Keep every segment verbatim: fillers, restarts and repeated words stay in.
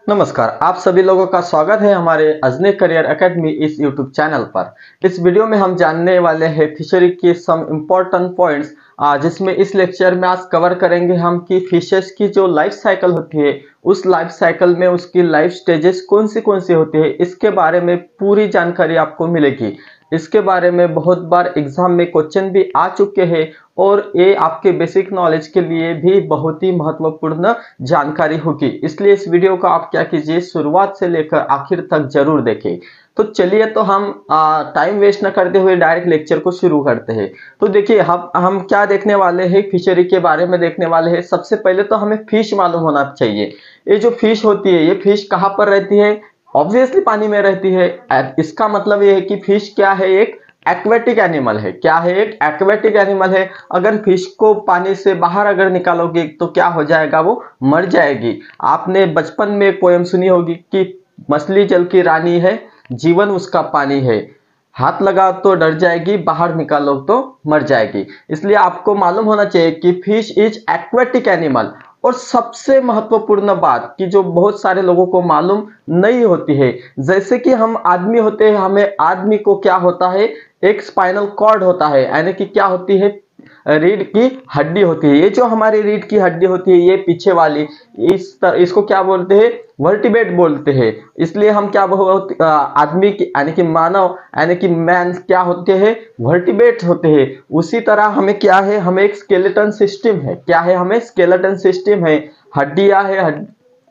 नमस्कार, आप सभी लोगों का स्वागत है हमारे अजने करियर एकेडमी इस यूट्यूब चैनल पर। इस वीडियो में हम जानने वाले हैं फिशरी के सम इम्पोर्टेंट पॉइंट्स, जिसमें इस लेक्चर में आज कवर करेंगे हम कि फिशेस की जो लाइफ साइकिल होती है, उस लाइफ साइकिल में उसकी लाइफ स्टेजेस कौन सी कौन सी होती है, इसके बारे में पूरी जानकारी आपको मिलेगी। इसके बारे में बहुत बार एग्जाम में क्वेश्चन भी आ चुके हैं और ये आपके बेसिक नॉलेज के लिए भी बहुत ही महत्वपूर्ण जानकारी होगी। इसलिए इस वीडियो को आप क्या कीजिए, शुरुआत से लेकर आखिर तक जरूर देखें। तो चलिए, तो हम टाइम वेस्ट न करते हुए डायरेक्ट लेक्चर को शुरू करते हैं। तो देखिए, हम हम क्या देखने वाले हैं, फिशरी के बारे में देखने वाले हैं। सबसे पहले तो हमें फिश मालूम होना चाहिए। ये जो फिश होती है, ये फिश कहाँ पर रहती है? ऑब्वियसली पानी में रहती है। इसका मतलब ये है कि फिश क्या है, एक एक्वेटिक एनिमल है। क्या है? एक एक्वेटिक एनिमल है। अगर फिश को पानी से बाहर अगर निकालोगे तो क्या हो जाएगा? वो मर जाएगी। आपने बचपन में एक पोएम सुनी होगी कि मछली जल की रानी है, जीवन उसका पानी है, हाथ लगाओ तो डर जाएगी, बाहर निकालो तो मर जाएगी। इसलिए आपको मालूम होना चाहिए कि फिश इज एक्वेटिक एनिमल। और सबसे महत्वपूर्ण बात कि जो बहुत सारे लोगों को मालूम नहीं होती है, जैसे कि हम आदमी होते हैं, हमें आदमी को क्या होता है, एक स्पाइनल कॉर्ड होता है, यानी कि क्या होती है, रीढ़ की हड्डी होती है। ये जो हमारी रीढ़ की हड्डी होती है, ये पीछे वाली, इस तर, इसको क्या बोलते हैं? वर्टिब्रेट बोलते हैं। इसलिए हम क्या बहुत आदमी की यानी कि मानव यानी कि मैन क्या होते हैं? वर्टिब्रेट होते हैं। उसी तरह हमें क्या है, हमें एक स्केलेटन सिस्टम है। क्या है? हमें स्केलेटन सिस्टम है, हड्डियां है, हड...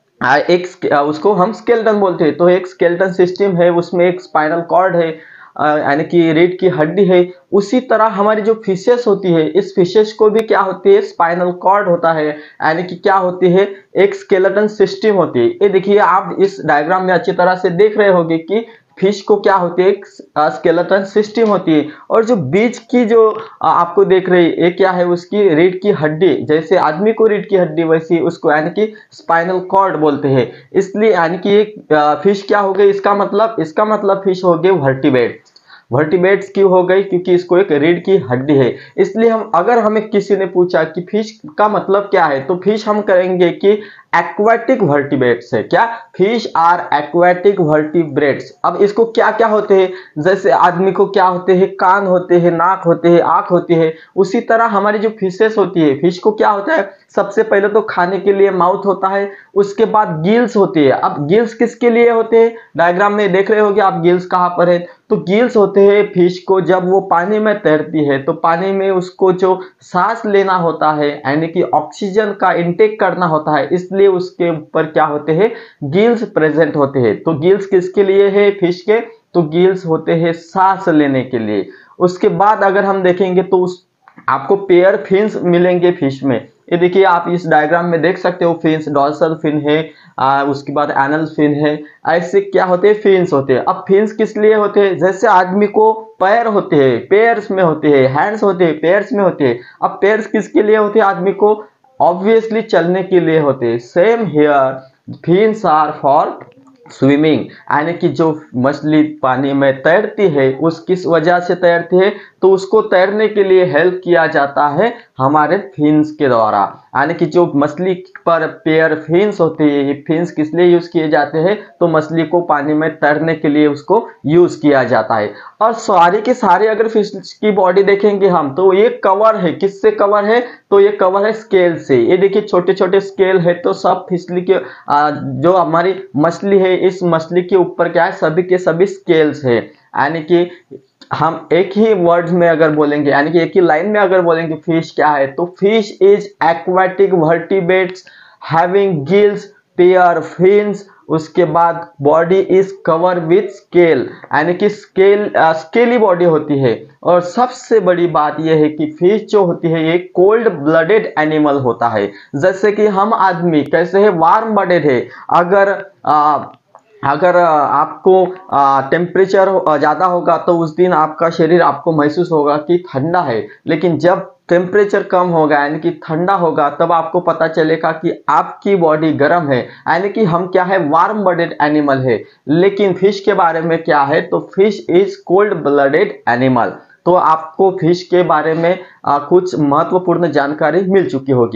एक उसको हम स्केलेटन बोलते हैं। तो एक स्केलेटन सिस्टम है, उसमें एक स्पाइनल कॉर्ड है यानी कि रीढ़ की हड्डी है। उसी तरह हमारी जो फिशेस होती है, इस फिशेस को भी क्या होती है? स्पाइनल कॉर्ड होता है, यानी कि क्या होती है? एक स्केलेटन सिस्टम होती है। ये देखिए, आप इस डायग्राम में अच्छी तरह से देख रहे होंगे कि फिश को क्या होती है? एक स्केलेटन सिस्टम होती है। और जो बीच की जो आपको देख रही है, ये क्या है? उसकी रीढ़ की हड्डी। जैसे आदमी को रीढ़ की हड्डी, वैसी उसको यानी कि स्पाइनल कॉर्ड बोलते हैं। इसलिए यानी कि एक फिश क्या हो गई? इसका मतलब इसका मतलब फिश हो गए वर्टिब्रेट। वर्टिब्रेट्स क्यों हो गई? क्योंकि इसको एक रीढ़ की हड्डी है। इसलिए हम अगर हमें किसी ने पूछा कि फिश का मतलब क्या है, तो फिश हम करेंगे कि एक्वेटिक वर्टिब्रेट्स है। क्या? Fish are aquatic vertebrates. अब इसको क्या क्या होते हैं? जैसे आदमी को क्या होते हैं? कान होते हैं, नाक होते हैं, आंख होती है। उसी तरह हमारी जो फिशेस होती है, फिश को क्या होता है? सबसे पहले तो खाने के लिए माउथ होता है, उसके बाद गिल्स होती है। अब गिल्स किसके लिए होते हैं? डायग्राम में देख रहे होगे आप, गिल्स कहां पर है? तो गिल्स होते हैं फिश को, जब वो पानी में तैरती है तो पानी में उसको जो सांस लेना होता है, यानी कि ऑक्सीजन का इंटेक करना होता है, इसलिए उसके ऊपर क्या होते हैं? गिल्स प्रेजेंट होते हैं। तो गिल्स किसके लिए है फिश के? तो गिल्स होते हैं सांस लेने के लिए। उसके बाद अगर हम देखेंगे तो उस आपको पेयर फिन्स मिलेंगे फिश में। ये देखिए, आप इस डायग्राम में देख सकते हो, फिन्स, डॉर्सल फिन है, आ, उसके बाद एनल फिन है। ऐसे क्या होते हैं? फिन्स होते हैं। अब फिन्स किस लिए होते हैं? जैसे आदमी को पैर होते हैं, पेयर्स में होते हैं, हैंड्स होते हैं, पेयर्स में होते हैं। अब पेयर्स किसके लिए होते हैं? आदमी को ऑब्वियसली चलने के लिए होते हैं। Same here, fins are for swimming, यानी कि जो मछली पानी में तैरती है, उस किस वजह से तैरती है? तो उसको तैरने के लिए हेल्प किया जाता है हमारे फिन्स के द्वारा। यानी कि जो मछली पर पेयर फिन्स होते हैं, ये फिन्स किस लिए यूज किए जाते हैं? तो मछली को पानी में तैरने के लिए उसको यूज किया जाता है। और सारी के सारे अगर फिश की बॉडी देखेंगे हम, तो ये कवर है, किससे कवर है? तो ये कवर है स्केल से। ये देखिए, छोटे छोटे स्केल है। तो सब फिशली के जो हमारी मछली है, इस मछली के ऊपर क्या है? सभी के सभी स्केल्स है। यानी कि हम एक ही वर्ड में अगर बोलेंगे, यानी कि एक ही लाइन में अगर बोलेंगे फिश क्या है, तो fish is aquatic vertebrates having gills, pair fins, उसके बाद body is cover with scale, यानी कि स्केल स्केली बॉडी होती है। और सबसे बड़ी बात यह है कि फिश जो होती है, ये कोल्ड ब्लडेड एनिमल होता है। जैसे कि हम आदमी कैसे है? वार्म ब्लडेड है। अगर आ, अगर आपको टेम्परेचर ज़्यादा होगा तो उस दिन आपका शरीर आपको महसूस होगा कि ठंडा है, लेकिन जब टेम्परेचर कम होगा यानी कि ठंडा होगा, तब आपको पता चलेगा कि आपकी बॉडी गर्म है। यानी कि हम क्या है? वार्म ब्लडेड एनिमल है। लेकिन फिश के बारे में क्या है? तो fish is cold blooded animal. तो आपको फिश के बारे में आ, कुछ महत्वपूर्ण जानकारी मिल चुकी होगी।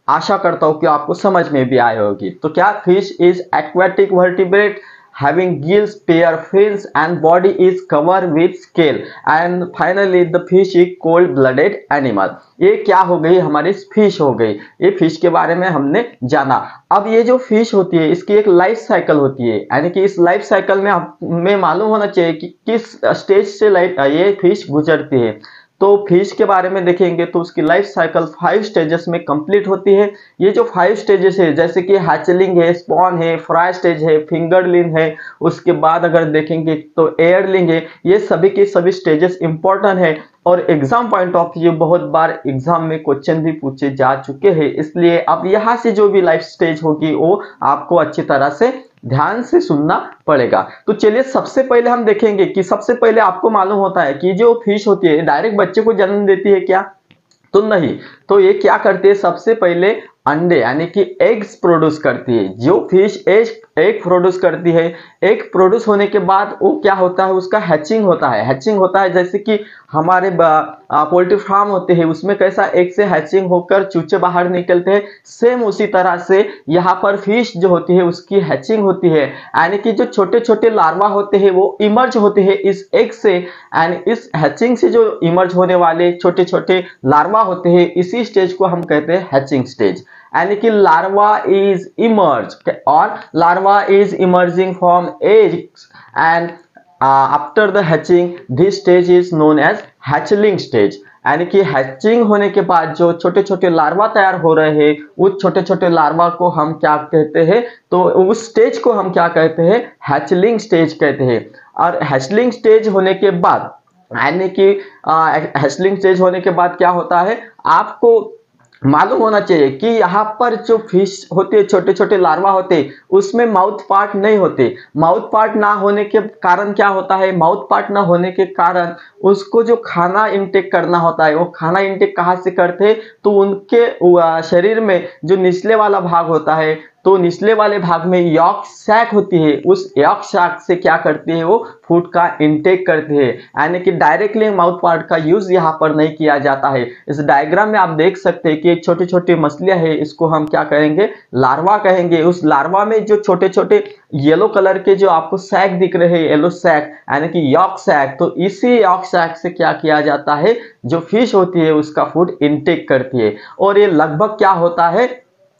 आशा करता हूँ कि आपको समझ में भी आई होगी। तो क्या, fish is aquatic vertebrate having gills, pair fins and body is covered with scale and finally the fish is cold blooded animal। ये क्या हो गई, हमारी फिश हो गई। ये फिश के बारे में हमने जाना। अब ये जो फिश होती है इसकी एक लाइफ साइकिल होती है, यानी कि इस लाइफ साइकिल में हमें मालूम होना चाहिए कि किस स्टेज से लाइफ ये फिश गुजरती है। तो फिश के बारे में देखेंगे तो उसकी लाइफ साइकिल फाइव स्टेजेस में कंप्लीट होती है। ये जो फाइव स्टेजेस है जैसे कि हैचलिंग है, स्पॉन है, फ्राई स्टेज है, फिंगरलिंग है, उसके बाद अगर देखेंगे तो एयरलिंग है। ये सभी के सभी स्टेजेस इंपॉर्टेंट है और एग्जाम पॉइंट ऑफ व्यू बहुत बार एग्जाम में क्वेश्चन भी पूछे जा चुके हैं। इसलिए अब यहाँ से जो भी लाइफ स्टेज होगी वो आपको अच्छी तरह से ध्यान से सुनना पड़ेगा। तो चलिए सबसे पहले हम देखेंगे कि सबसे पहले आपको मालूम होता है कि जो फिश होती है डायरेक्ट बच्चे को जन्म देती है क्या? तो नहीं। तो ये क्या करती है, सबसे पहले अंडे यानी कि एग्स प्रोड्यूस करती है। जो फिश एग एग प्रोड्यूस करती है, एग प्रोड्यूस होने के बाद वो क्या होता है, उसका हैचिंग होता है। हैचिंग होता है जैसे कि हमारे पोल्ट्री फार्म होते हैं उसमें कैसा एग से हैचिंग होकर चूचे बाहर निकलते हैं, सेम उसी तरह से यहाँ पर फिश जो होती है उसकी हैचिंग होती है। यानी कि जो छोटे छोटे लार्वा होते हैं वो इमर्ज होते हैं इस एग से, एंड इस हैचिंग से जो इमर्ज होने वाले छोटे छोटे लार्वा होते हैं इसी स्टेज को हम कहते हैं हैचिंग स्टेज। यानी कि लार्वा इज इमर्ज और larva is emerging from eggs and after the hatching this stage is known as hatchling stage. यानी कि हैचिंग होने के बाद जो छोटे छोटे लार्वा तैयार हो रहे हैं उस छोटे छोटे लार्वा को हम क्या कहते हैं, तो उस स्टेज को हम क्या कहते हैं, हैचलिंग स्टेज कहते हैं। और हैचलिंग स्टेज होने के बाद यानी कि हैचलिंग स्टेज होने के बाद क्या होता है, आपको मालूम होना चाहिए कि यहाँ पर जो फिश होती है छोटे छोटे लार्वा होते हैं उसमें माउथ पार्ट नहीं होते। माउथ पार्ट ना होने के कारण क्या होता है, माउथ पार्ट ना होने के कारण उसको जो खाना इंटेक करना होता है वो खाना इंटेक कहाँ से करते हैं, तो उनके शरीर में जो निचले वाला भाग होता है तो निचले वाले भाग में यॉक सैक होती है, उस यॉक सैक से क्या करती है, वो फूड का इंटेक करती है। यानी कि डायरेक्टली माउथ पार्ट का यूज यहाँ पर नहीं किया जाता है। इस डायग्राम में आप देख सकते हैं कि छोटे छोटे मछलियां है, इसको हम क्या कहेंगे, लार्वा कहेंगे। उस लार्वा में जो छोटे छोटे येलो कलर के जो आपको सैक दिख रहे हैं, येलो सैक यानी कि यॉक सैक, तो इसी यॉक सैक से क्या किया जाता है, जो फिश होती है उसका फूड इंटेक करती है। और ये लगभग क्या होता है,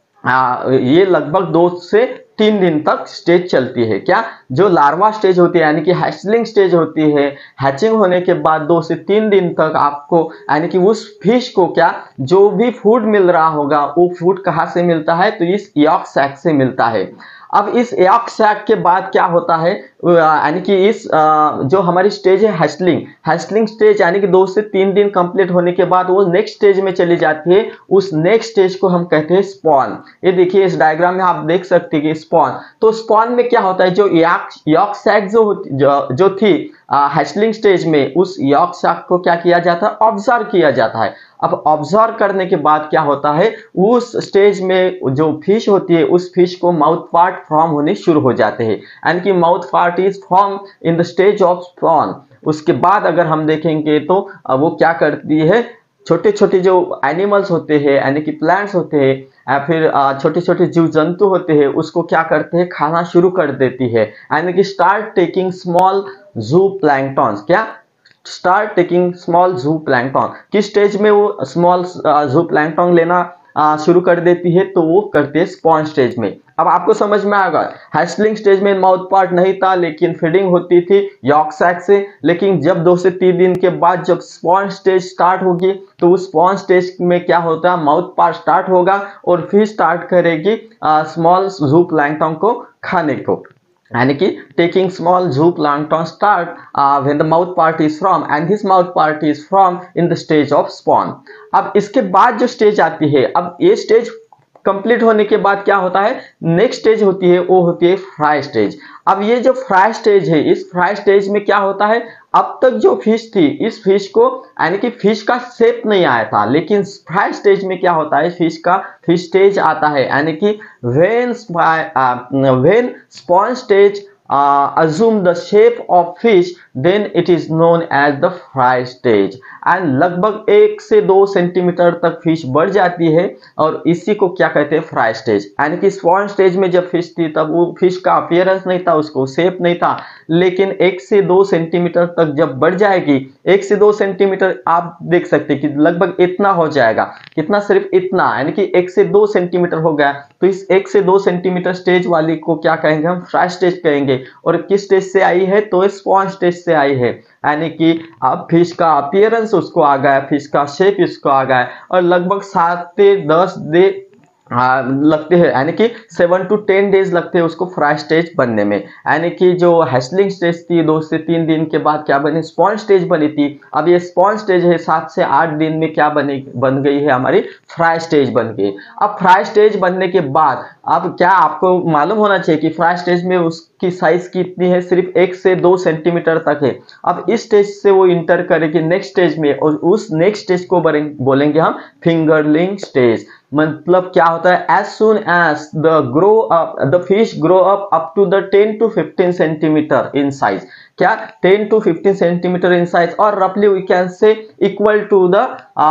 आ, ये लगभग दो से तीन दिन तक स्टेज चलती है। क्या, जो लार्वा स्टेज होती है यानी कि हैचलिंग स्टेज होती है, हैचिंग होने के बाद दो से तीन दिन तक आपको यानी कि उस फिश को क्या जो भी फूड मिल रहा होगा वो फूड कहाँ से मिलता है, तो इस यॉक सैक से मिलता है। अब इस यॉक सैक के बाद क्या होता है, यानी कि इस जो हमारी स्टेज है हैचलिंग, हैचलिंग स्टेज यानी कि दो से तीन दिन कंप्लीट होने के बाद वो नेक्स्ट स्टेज में चली जाती है। उस नेक्स्ट स्टेज को हम कहते हैं स्पॉन। ये देखिए इस डायग्राम में आप देख सकते हैं कि स्पॉन, तो स्पॉन में क्या होता है, जो यॉक यॉक सैक जो जो, जो थी हैचलिंग स्टेज में, उस यॉक सैक को क्या किया जाता है, ऑब्जर्व किया जाता है। अब ऑब्जर्व करने के बाद क्या होता है, उस स्टेज में जो फिश होती है उस फिश को माउथ पार्ट फॉर्म होने शुरू हो जाते हैं, यानी कि mouth part is form in the stage of spawn. उसके बाद अगर हम देखेंगे तो वो क्या करती है, छोटे छोटे जो एनिमल्स होते हैं यानी कि प्लांट्स होते हैं या फिर छोटे छोटे जीव जंतु होते हैं उसको क्या करते हैं, खाना शुरू कर देती है। यानी कि start taking small zoo planktons, क्या start taking small zoo plankton. किस स्टेज में वो स्मॉल जू प्लैंक्टॉन लेना शुरू कर देती है, तो वो करते हैं स्पॉन स्टेज में। अब आपको समझ में आएगा, हैचलिंग स्टेज में माउथ पार्ट नहीं था लेकिन फीडिंग होती थी यॉक सैक से, लेकिन जब दो से तीन दिन के बाद जब स्पॉन स्टेज स्टार्ट होगी तो उस स्पॉन स्टेज में क्या होता है, माउथ पार्ट स्टार्ट होगा और फिर स्टार्ट करेगी स्मॉल जू प्लैंक्टॉन को खाने को। यानी कि taking small zooplankton start uh, when the mouth part is formed and this mouth part is formed in the stage of spawn। अब इसके बाद जो स्टेज आती है, अब ये स्टेज कंप्लीट होने के बाद क्या होता है, नेक्स्ट स्टेज होती है वो होती है फ्राई स्टेज। अब ये जो फ्राई स्टेज है, इस फ्राई स्टेज में क्या होता है, अब तक जो फिश थी इस फिश को यानी कि फिश का शेप नहीं आया था, लेकिन फ्राई स्टेज में क्या होता है, फिश का फिश स्टेज आता है। यानी कि when when spawn stage assume the shape of fish, then it is known as the fry stage. And लगभग एक से दो सेंटीमीटर तक फिश बढ़ जाती है और इसी को क्या कहते हैं, फ्राई स्टेज। यानी कि स्पॉन स्टेज में जब फिश थी तब वो फिश का अपीयरेंस नहीं था, उसको शेप नहीं था, लेकिन एक से दो सेंटीमीटर तक जब बढ़ जाएगी, एक से दो सेंटीमीटर आप देख सकते हैं कि लगभग इतना हो जाएगा, कितना, सिर्फ इतना, यानी कि एक से दो सेंटीमीटर हो गया, तो इस एक से दो सेंटीमीटर स्टेज वाली को क्या कहेंगे, हम फ्राई स्टेज कहेंगे। और किस स्टेज से आई है, तो स्पॉन स्टेज से आई है, यानी कि अब फिश का अपीयरेंस उसको आ गया, फिश का शेप इसको आ गया, और लगभग सात से दस डे आ, लगते हैं, यानी कि सेवन टू टेन डेज लगते हैं उसको फ्राई स्टेज बनने में। यानी कि जो हैचलिंग स्टेज थी दो से तीन दिन के बाद क्या बनी, स्पॉन स्टेज बनी थी। अब ये स्पॉन स्टेज है, सात से आठ दिन में क्या बनी, बन गई है, हमारी फ्राई स्टेज बन गई। अब फ्राई स्टेज बनने के बाद अब क्या आपको मालूम होना चाहिए कि फ्राई स्टेज में उसकी साइज कितनी है, सिर्फ एक से दो सेंटीमीटर तक है। अब इस स्टेज से वो इंटर करेगी नेक्स्ट स्टेज में, और उस नेक्स्ट स्टेज को बोलेंगे हम फिंगरलिंग स्टेज। मतलब क्या होता है, as soon as the grow up the fish grow up up to the ten to fifteen centimeter in size, क्या ten to fifteen centimeter in size, और रफली we can say equal to the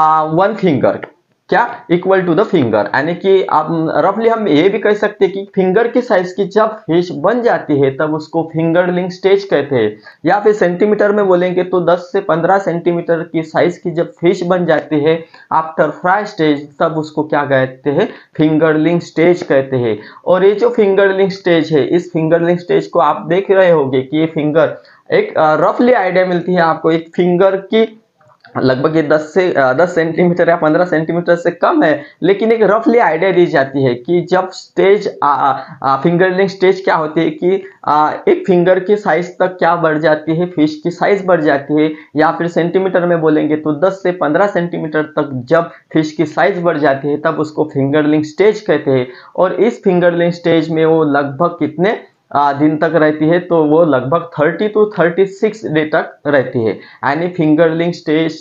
one finger, क्या, equal to the finger. यानी कि आप रफली हम ये भी कह सकते हैं कि फिंगर की साइज की जब फिश बन जाती है तब उसको फिंगरलिंग स्टेज कहते हैं। या फिर सेंटीमीटर में बोलेंगे तो दस से पंद्रह सेंटीमीटर की साइज की जब फिश बन जाती है आफ्टर फ्राई स्टेज, तब उसको क्या कहते हैं, फिंगरलिंग स्टेज कहते हैं। और ये जो फिंगरलिंग स्टेज है, इस फिंगरलिंग स्टेज को आप देख रहे होंगे कि ये फिंगर एक रफली आइडिया मिलती है आपको, एक फिंगर की लगभग ये दस से दस सेंटीमीटर या पंद्रह सेंटीमीटर से कम है, लेकिन एक रफली आइडिया दी जाती है कि जब स्टेज फिंगरलिंग स्टेज क्या होती है कि आ, एक फिंगर की साइज तक क्या बढ़ जाती है, फिश की साइज बढ़ जाती है। या फिर सेंटीमीटर में बोलेंगे तो दस से पंद्रह सेंटीमीटर तक जब फिश की साइज बढ़ जाती है तब उसको फिंगरलिंग स्टेज कहते हैं। और इस फिंगरलिंग स्टेज में वो लगभग कितने आ, दिन तक रहती है, तो वो लगभग thirty two thirty six day तक रहती है। यानी fingerling stage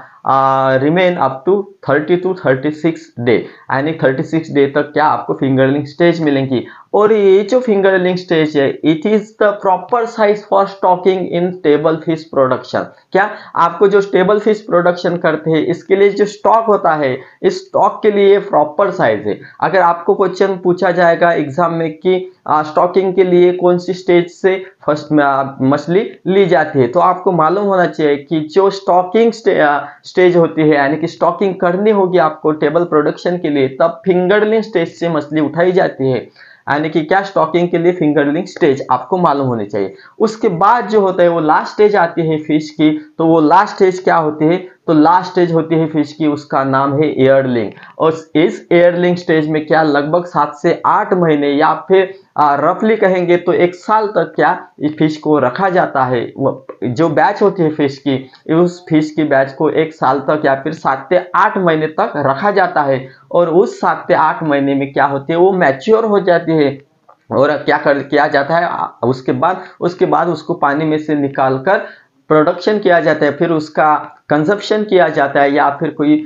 remain up to thirty two thirty six day, यानी थर्टी सिक्स डे तक क्या आपको फिंगरलिंग स्टेज मिलेंगी। और ये जो फिंगरलिंग स्टेज है, it is the proper size for stocking in table fish production. क्या आपको जो टेबल फिश प्रोडक्शन करते हैं इसके लिए जो स्टॉक होता है, इस स्टॉक के लिए प्रॉपर साइज है। अगर आपको क्वेश्चन पूछा जाएगा एग्जाम में कि स्टॉकिंग के लिए कौन सी स्टेज से फर्स्ट मछली ली जाती है, तो आपको मालूम होना चाहिए कि जो स्टॉकिंग स्टे, स्टेज होती है, यानी कि स्टॉकिंग करनी होगी आपको टेबल प्रोडक्शन के लिए, तब फिंगरलिंग स्टेज से मछली उठाई जाती है। यानी कि क्या, स्टॉकिंग के लिए फिंगरलिंग स्टेज आपको मालूम होनी चाहिए। उसके बाद जो होता है वो लास्ट स्टेज आती है फिश की, तो वो लास्ट स्टेज क्या होती है, तो लास्ट स्टेज होती है फिश की, उसका नाम है एयरलिंग। और इस एयरलिंग स्टेज में क्या लगभग सात से आठ महीने या फिर रफली कहेंगे तो एक साल तक क्या इस फिश को रखा जाता है। जो बैच होती है फिश की, उस फिश की बैच को एक साल तक या फिर सात से आठ महीने तक रखा जाता है। और उस सात से आठ महीने में क्या होती है, वो मैच्योर हो जाती है। और क्या कर किया जाता है, उसके बाद उसके बाद उसको पानी में से निकालकर प्रोडक्शन किया जाता है, फिर उसका कंजप्शन किया जाता है, या फिर कोई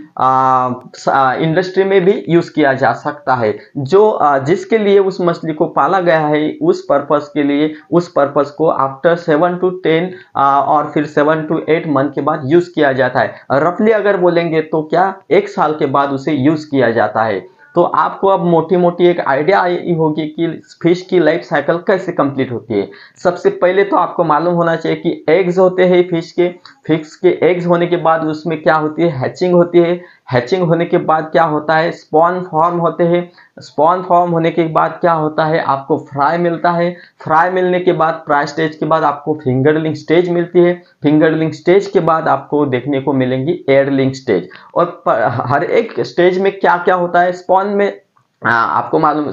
इंडस्ट्री में भी यूज किया जा सकता है। जो आ, जिसके लिए उस मछली को पाला गया है, उस पर्पस के लिए, उस पर्पस को आफ्टर सेवन टू टेन और फिर सेवन टू एट मंथ के बाद यूज किया जाता है। रफली अगर बोलेंगे तो क्या एक साल के बाद उसे यूज किया जाता है। तो आपको अब मोटी मोटी एक आइडिया आई होगी कि फिश की लाइफ साइकिल कैसे कंप्लीट होती है। सबसे पहले तो आपको मालूम होना चाहिए कि एग्स होते हैं फिश के, फिश के एग्स होने के बाद उसमें क्या होती है, हैचिंग होती है। हैचिंग होने के बाद क्या होता है, स्पॉन फॉर्म होते हैं। स्पॉन फॉर्म होने के बाद क्या होता है, आपको फ्राई मिलता है। फ्राई मिलने के बाद, फ्राई स्टेज के बाद आपको फिंगरलिंग स्टेज मिलती है। फिंगरलिंग स्टेज के बाद आपको देखने को मिलेंगी एयरलिंग स्टेज। और हर एक स्टेज में क्या क्या होता है, स्पॉन में आ, आपको मालूम,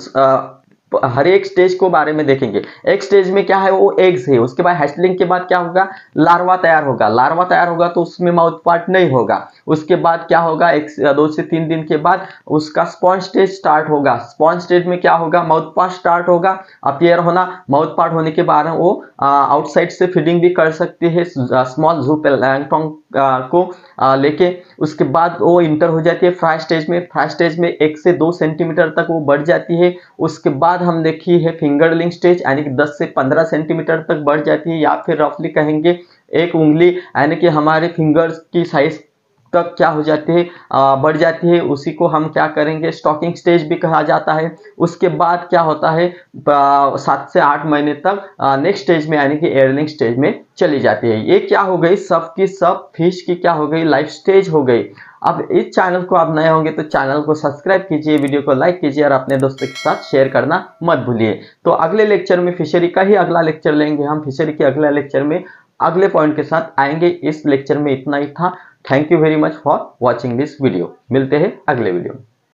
हर एक स्टेज को बारे में देखेंगे। एक स्टेज में क्या है, वो एग्स है। उसके बाद हैचलिंग के बाद क्या होगा, लार्वा तैयार होगा। लार्वा तैयार होगा तो उसमें माउथ पार्ट नहीं होगा। उसके बाद क्या होगा, एक दो से तीन दिन के बाद उसका स्पॉन स्टेज स्टार्ट होगा। स्पॉन स्टेज में क्या होगा, माउथ पार्ट स्टार्ट होगा अपीयर होना। माउथ पार्ट होने के बाद वो आउटसाइड से फीडिंग भी कर सकती है स्मॉल ज़ूप्लैंक्टन को लेके। उसके बाद वो इंटर हो जाती है फ्राई स्टेज में। फ्राई स्टेज में एक से दो सेंटीमीटर तक वो बढ़ जाती है। उसके बाद बाद हम देखी है फिंगरलिंग स्टेज, यानी कि दस से पंद्रह सेंटीमीटर तक बढ़ जाती है, या फिर रफली कहेंगे एक उंगली यानी कि हमारे फिंगर्स की साइज तक क्या हो जाती है, बढ़ जाती है। उसी को हम क्या करेंगे, स्टॉकिंग स्टेज भी कहा जाता है। उसके बाद क्या होता है, सात से आठ महीने तक नेक्स्ट स्टेज में यानी कि एयरलिंग स्टेज में चली जाती है। ये क्या हो गई, सब की सब फिश की क्या हो गई, लाइफ स्टेज हो गई। अब इस चैनल को आप नए होंगे तो चैनल को सब्सक्राइब कीजिए, वीडियो को लाइक कीजिए और अपने दोस्तों के साथ शेयर करना मत भूलिए। तो अगले लेक्चर में फिशरी का ही अगला लेक्चर लेंगे हम। फिशरी के अगले लेक्चर में अगले पॉइंट के साथ आएंगे। इस लेक्चर में इतना ही था। Thank you very much for watching this video. मिलते हैं अगले वीडियो में।